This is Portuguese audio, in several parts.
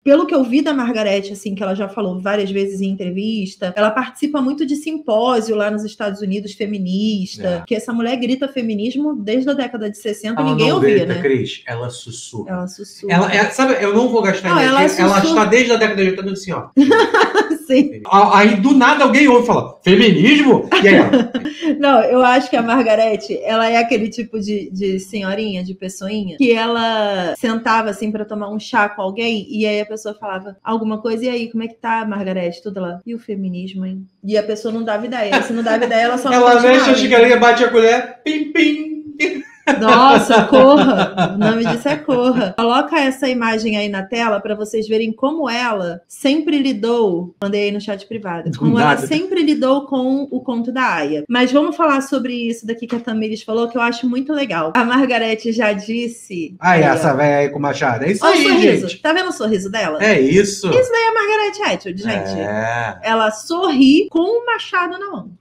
pelo que eu vi da Margaret, assim, que ela já falou várias vezes em entrevista, ela participa muito de simpósio lá nos Estados Unidos, feminista, que essa mulher grita feminismo desde a década de 60 e ninguém ouvia, grita, né? Cris, ela sussurra. Ela sussurra. Sabe, eu não vou gastar energia, ela está desde a década de 80 assim, ó. Sim. Aí, do nada, alguém ouve e fala, feminismo? E aí ela... Não, eu acho que a Margarete, ela é aquele tipo de senhorinha, de pessoinha, que ela sentava assim pra tomar um chá com alguém e aí a pessoa falava alguma coisa, e aí, como é que tá, Margarete? Tudo lá. E o feminismo, hein? E a pessoa não dava ideia. Se não dava ideia, ela só ela mexe a xícara, bate a colher, pim, pim. Nossa, Corra. O nome disso é Corra. Coloca essa imagem aí na tela para vocês verem como ela sempre lidou, mandei aí no chat privado, como ela sempre lidou com o conto da Aya. Mas vamos falar sobre isso daqui que a Tamires falou, que eu acho muito legal. A Margarete já disse... Aí, essa velha aí com o machado. É isso aí, sorriso. Gente. Tá vendo o sorriso dela? É isso. Isso daí é a Margarete Atwood, gente. Ela sorri com o machado na mão.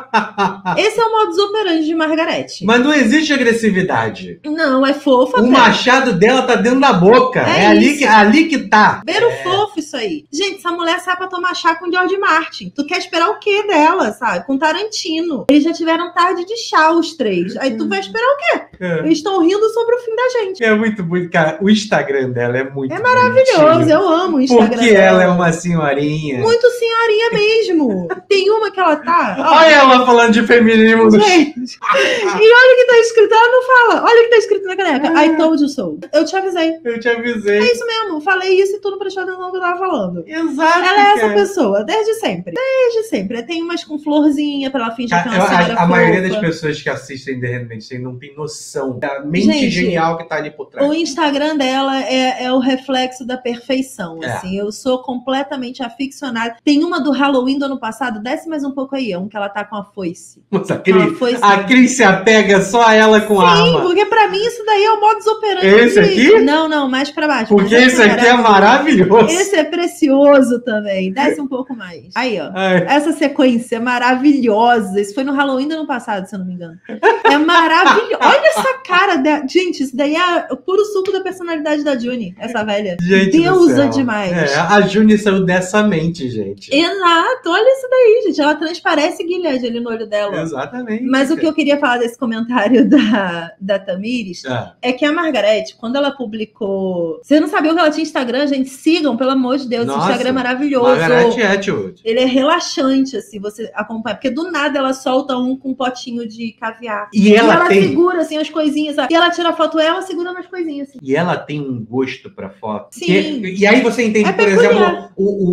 Esse é o modus operandi de Margarete. Mas não existe agressividade. Não, é fofa. O machado dela tá dentro da boca. É ali que tá. Beiro fofo isso aí. Gente, essa mulher sai pra tomar chá com George Martin. Tu quer esperar o quê dela, sabe? Com Tarantino. Eles já tiveram tarde de chá, os três. Aí tu vai esperar o quê? Eles estão rindo sobre o fim da gente. É muito bonito, cara. O Instagram dela é muito maravilhoso. Bonitinho. Eu amo o Instagram Porque dela. ela é uma senhorinha. Muito senhorinha mesmo. Tem uma que ela tá... Olha ela falando de feminismo. Gente. E olha o que tá escrito. Ela não fala. Olha o que tá escrito na caneca. I told you so. Eu te avisei. É isso mesmo. Falei isso e tu não prestou atenção no que eu tava falando. Exato. Ela é essa pessoa. Desde sempre. Tem umas com florzinha pra ela fingir que é uma senhora A maioria das pessoas que assistem The Handmaid's Tale não tem noção da mente genial que tá ali por trás. O Instagram dela é o reflexo da perfeição. Assim. Eu sou completamente aficionada. Tem uma do Halloween do ano passado. Desce mais um pouco aí. Que ela tá com a foice. Nossa, a Cris se apega só a ela com a arma. Sim, porque pra mim isso daí é o modus operandi. Esse aqui? Não, mais pra baixo. Porque esse aqui é maravilhoso. Esse é precioso também. Desce um pouco mais. Aí, ó. Essa sequência é maravilhosa. Isso foi no Halloween do ano passado, se eu não me engano. É maravilhoso. Olha essa cara. Gente, isso daí é o puro suco da personalidade da Juni, essa velha. Gente, deusa demais. A Juni saiu dessa mente, gente. Exato. Olha isso daí, gente. Ela transparece Gilead ali no olho dela. Exatamente. Mas o que eu queria falar desse comentário da Tamires é que a Margarete, quando ela publicou... Você não sabia que ela tinha Instagram, gente? Sigam, pelo amor de Deus. Nossa, esse Instagram é maravilhoso. Margarete Atwood. Ele é relaxante, assim, você acompanha. Porque do nada ela solta um com um potinho de caviar. E ela segura, assim, as coisinhas. Sabe? E ela tira a foto, ela segura nas coisinhas, assim. E ela tem um gosto pra foto. Sim. E aí você entende, por exemplo,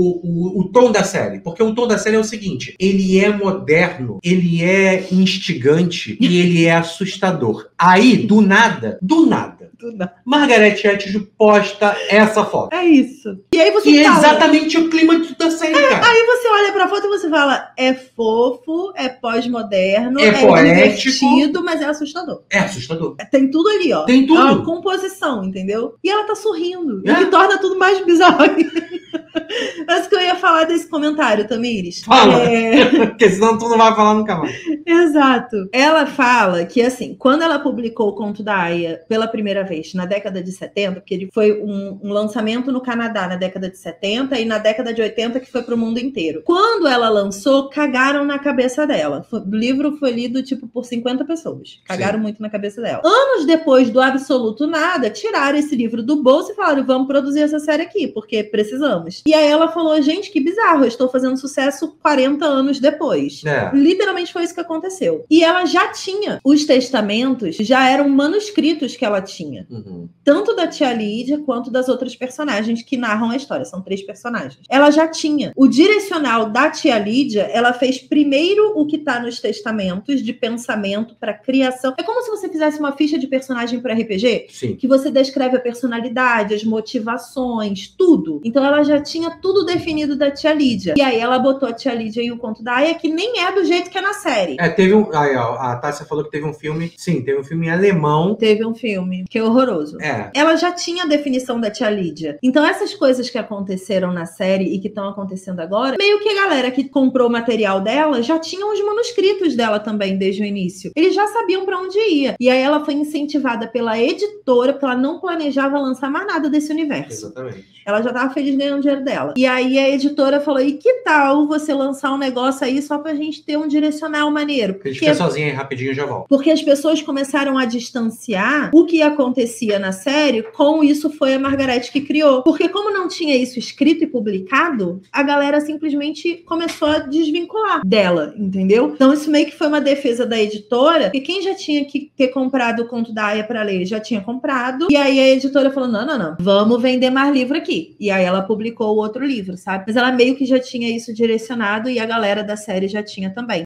o tom da série. Porque o tom da série é o seguinte. Ele é moderno, ele é instigante e ele é assustador. Aí, do nada, Margaret Atwood posta essa foto. É isso. E aí você fala... é exatamente o clima da série, cara. Aí você olha pra foto e você fala, é fofo, é pós-moderno, é poético, divertido, mas é assustador. É assustador. Tem tudo ali, ó. Tem tudo. É uma composição, entendeu? E ela tá sorrindo. O que torna tudo mais bizarro. Mas que eu ia falar desse comentário, Tamires. Fala. Porque senão tu não vai falar nunca mais. Exato. Ela fala que, assim, quando ela publicou o Conto da Aya pela primeira vez, na década de 70, porque ele foi um lançamento no Canadá na década de 70 e na década de 80 que foi pro mundo inteiro. Quando ela lançou, cagaram na cabeça dela. O livro foi lido, tipo, por 50 pessoas. Cagaram muito na cabeça dela. Anos depois do absoluto nada, tiraram esse livro do bolso e falaram, vamos produzir essa série aqui, porque precisamos. E aí ela falou, gente, que bizarro, eu estou fazendo sucesso 40 anos depois. Literalmente foi isso que aconteceu. E ela já tinha os testamentos, já eram manuscritos que ela tinha. Tanto da tia Lídia quanto das outras personagens que narram a história. São 3 personagens. Ela já tinha. O direcional da tia Lídia, ela fez primeiro o que está nos testamentos de pensamento para criação. É como se você fizesse uma ficha de personagem para RPG. Sim. Que você descreve a personalidade, as motivações, tudo. Então ela já tinha tudo definido da pra Tia Lídia. E aí ela botou a Tia Lídia e o Conto da Aia, que nem é do jeito que é na série. Teve um... Aí, ó, a Tássia falou que teve um filme... Sim, teve um filme em alemão. Teve um filme, que é horroroso. Ela já tinha a definição da Tia Lídia. Então essas coisas que aconteceram na série e que estão acontecendo agora, meio que a galera que comprou o material dela já tinham os manuscritos dela também desde o início. Eles já sabiam pra onde ia. E aí ela foi incentivada pela editora, porque ela não planejava lançar mais nada desse universo. Exatamente. Ela já tava feliz ganhando dinheiro dela. E aí a editora falou, e que tal você lançar um negócio aí só pra gente ter um direcional maneiro? A gente fica sozinha aí rapidinho e já volta. Porque as pessoas começaram a distanciar o que acontecia na série com isso foi a Margareth que criou. Porque como não tinha isso escrito e publicado, a galera simplesmente começou a desvincular dela, entendeu? Então isso meio que foi uma defesa da editora, porque quem já tinha que ter comprado o Conto da Aia pra ler já tinha comprado, e aí a editora falou, não, vamos vender mais livro aqui. E aí ela publicou o outro livro, sabe? Mas ela meio que já tinha isso direcionado e a galera da série já tinha também.